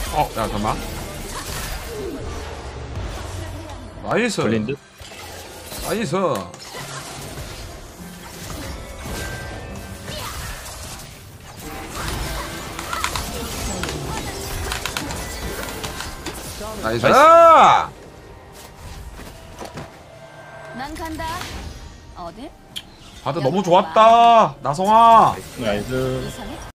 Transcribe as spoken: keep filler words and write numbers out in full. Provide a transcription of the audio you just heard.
어, 야, 잠깐만. 나이스. 걸린 듯? 나이스. 나이스. 난 간다. 어딜? 다들 너무 좋았다. 나성아. 나이스. 이상해?